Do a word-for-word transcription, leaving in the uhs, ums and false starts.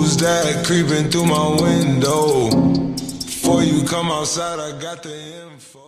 Who's that creeping through my window? Before you come outside, I got the info.